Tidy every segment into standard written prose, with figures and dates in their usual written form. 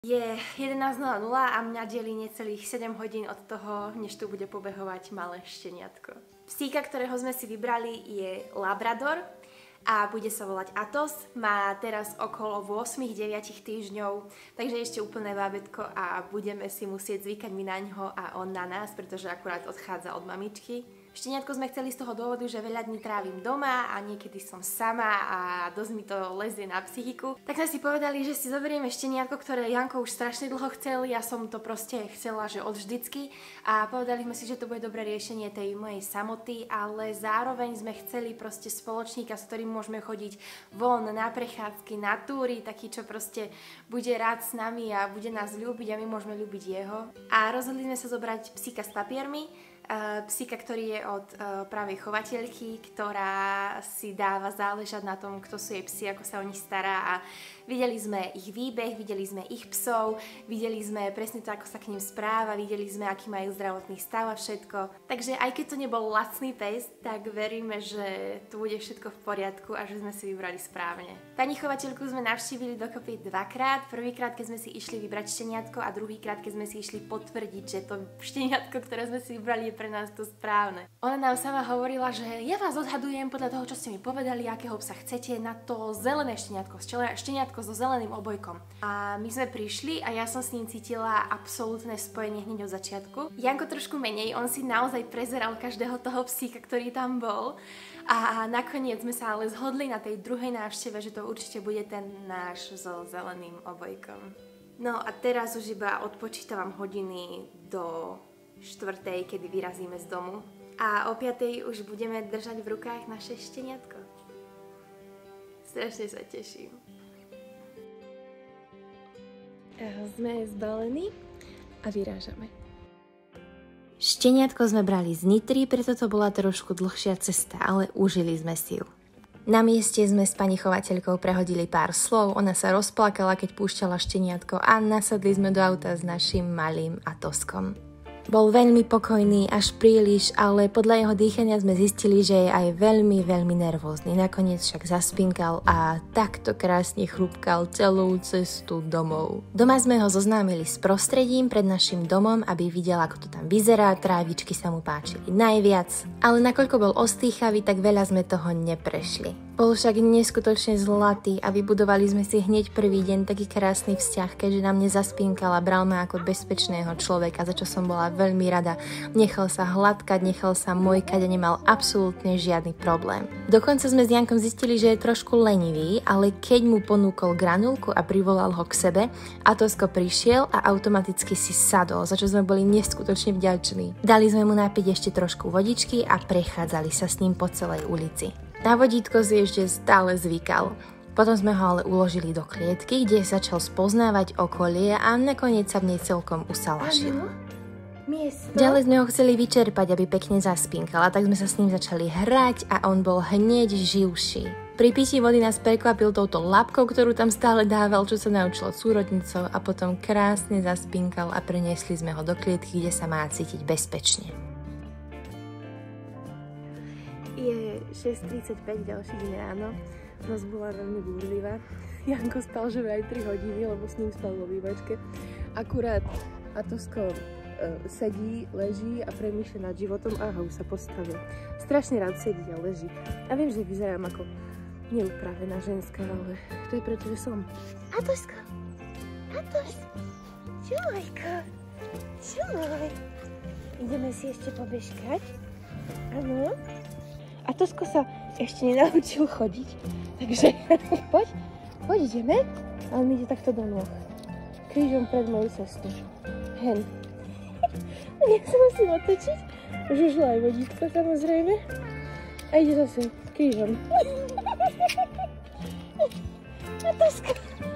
Je 11:00 a mňa delí necelých 7 hodín od toho, než tu bude pobehovať malé šteniatko. Psíka, ktorého sme si vybrali, je Labrador a bude sa volať Atos. Má teraz okolo 8-9 týždňov, takže ešte úplné bábätko a budeme si musieť zvykať my na ňo a on na nás, pretože akurát odchádza od mamičky. Šteniatko sme chceli z toho dôvodu, že veľa dní trávim doma a niekedy som sama a dosť mi to lezie na psychiku. Tak sme si povedali, že si zoberieme šteniatko, ktoré Janko už strašne dlho chcel, ja som to proste chcela, že od vždycky a povedali sme si, že to bude dobré riešenie tej mojej samoty, ale zároveň sme chceli proste spoločníka, s ktorým môžeme chodiť von na prechádzky, na túry, taký, čo proste bude rád s nami a bude nás ľúbiť a my môžeme ľúbiť jeho. A rozhodli sme sa zobrať psíka s papiermi, psíka, ktorý je od pravej chovateľky, ktorá si dáva záležať na tom, kto sú jej psi, ako sa o nich stará a videli sme ich výbeh, videli sme ich psov, videli sme presne to, ako sa k nim správa, videli sme, aký majú zdravotný stav a všetko. Takže aj keď to nebol lacný pes, tak veríme, že tu bude všetko v poriadku a že sme si vybrali správne. Pani chovateľku sme navštívili dokopy dvakrát. Prvýkrát, keď sme si išli vybrať šteniatko a druhýkrát, keď sme si išli potvrdiť, že to šteniatko, ktoré sme si vybrali, je pre nás to správne. Ona nám sama hovorila, že ja vás odhadujem podľa toho, čo ste mi povedali, akého psa chcete, na to zelené šteniatko so zeleným obojkom. A my sme prišli a ja som s ním cítila absolútne spojenie hneď od začiatku. Janko trošku menej, on si naozaj prezeral každého toho psíka, ktorý tam bol. A nakoniec sme sa ale zhodli na tej druhej návšteve, že to určite bude ten náš so zeleným obojkom. No a teraz už iba odpočítavam hodiny do 4:00, kedy vyrazíme z domu. A o 5:00 už budeme držať v rukách naše šteniatko. Strašne sa teším. Sme zbalení a vyrážame. Šteniatko sme brali z Nitry, preto to bola trošku dlhšia cesta, ale užili sme si ju. Na mieste sme s pani chovateľkou prehodili pár slov, ona sa rozplakala, keď púšťala šteniatko a nasadli sme do auta s našim malým Atoskom. Bol veľmi pokojný, až príliš, ale podľa jeho dýchania sme zistili, že je aj veľmi, veľmi nervózny. Nakoniec však zaspinkal a takto krásne chrupkal celú cestu domov. Doma sme ho zoznámili s prostredím pred našim domom, aby videl, ako to tam vyzerá, trávičky sa mu páčili najviac, ale nakoľko bol ostýchavý, tak veľa sme toho neprešli. Bol však neskutočne zlatý a vybudovali sme si hneď prvý deň taký krásny vzťah, keďže na mne zaspinkal a bral ma ako bezpečného človeka, za čo som bola veľmi rada. Nechal sa hladkať, nechal sa mojkať a nemal absolútne žiadny problém. Dokonca sme s Jankom zistili, že je trošku lenivý, ale keď mu ponúkol granulku a privolal ho k sebe, Atosko prišiel a automaticky si sadol, za čo sme boli neskutočne vďační. Dali sme mu napiť ešte trošku vodičky a prechádzali sa s ním po celej ulici. Na vodítko si ešte stále zvykal. Potom sme ho ale uložili do klietky, kde začal spoznávať okolie a nakoniec sa v nej celkom usalašil. Ďalej sme ho chceli vyčerpať, aby pekne zaspinkal, a tak sme sa s ním začali hrať a on bol hneď živší. Pri pití vody nás prekvapil touto labkou, ktorú tam stále dával, čo sa naučil od súrodnicov, a potom krásne zaspinkal a preniesli sme ho do klietky, kde sa má cítiť bezpečne. Je 6:35, ďalší deň ráno. Noc bola veľmi búrlivá. Janko spal že aj 3 hodiny, lebo s ním spal vo vývačke. Akurát Atosko sedí, leží a premýšľa nad životom. Aha, už sa postavil. Strašne rád sedí a leží. A viem, že vyzerám ako neupravená ženská, ale to je preto, že som. Atosko! Atos! Čujko! Čuj! Ideme si ešte pobežkať? Áno? Atosko sa ešte nenaučil chodiť, takže poď, ideme. A on ide takto do nôh. Krížom pred moju cestu. Hen. Nech sa musím otočiť. Žužla aj vodítko, samozrejme. A ide zase krížom. Atosko.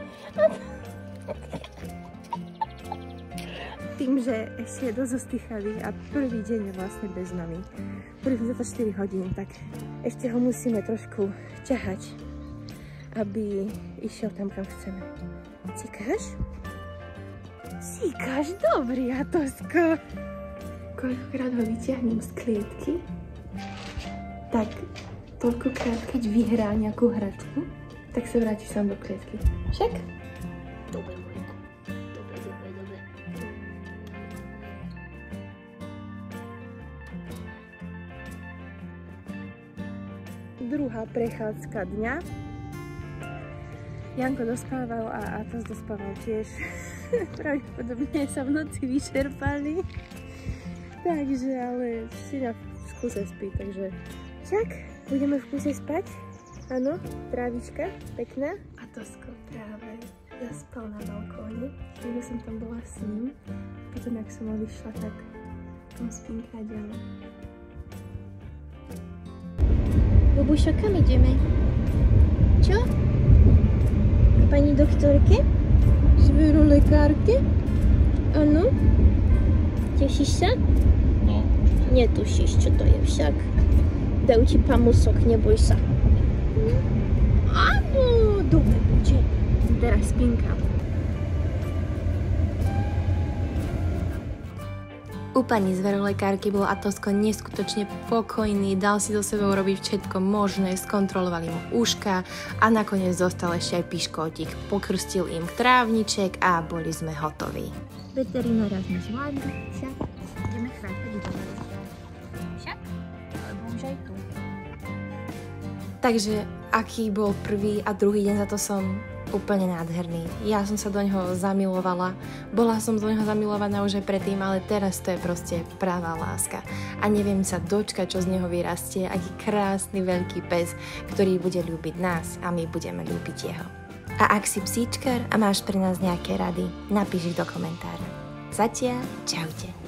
Tým, že ešte je dosť ostýchavý a prvý deň je vlastne bez nami. Prvých 24 hodín, tak ešte ho musíme trošku ťahať, aby išiel tam, kam chceme. Cikáš? Cikáš? Dobrý, Atosko. Koľkokrát ho vyťahnem z klietky, tak toľkokrát, keď vyhrá nejakú hračku, tak sa vráti sám do klietky. Však? Dobre, Mojko. druhá prechádzka dňa. Janko dospával a Atos dospával tiež. Pravdepodobne sa v noci vyčerpali. Takže, ale Ština v kuse spí, takže však budeme v kuse spať. Áno, trávička, pekná. Atosko práve zaspal na balkóne. Chvíľu som tam bola s ním. Potom, jak som odišla, tak tam spinká ďalej. Bobušo, kam ideme? Čo? K pani doktorke? Zverolekárke? Áno? Tešíš sa? No. Netušíš, čo to je však. Dajú ti pamusok, neboj sa. Áno, dobre, buďte. Teraz spinka. U pani zverolekárky bol Atosko neskutočne pokojný, dal si so sebou robiť všetko možné, skontrolovali mu uška a nakoniec dostal ešte aj piškótik. Pokrstil im trávniček a boli sme hotoví. Veterinára sme zvládli, však ideme chrápať ďalej. Však? Alebo už aj tu. Takže aký bol prvý a druhý deň, za to som úplne nádherný. Ja som sa do neho zamilovala. Bola som do neho zamilovaná už aj predtým, ale teraz to je proste pravá láska. A neviem sa dočkať, čo z neho vyrastie, aký krásny veľký pes, ktorý bude ľúbiť nás a my budeme ľúbiť jeho. A ak si psíčkar a máš pre nás nejaké rady, napíš ich do komentára. Zatiaľ, čaute.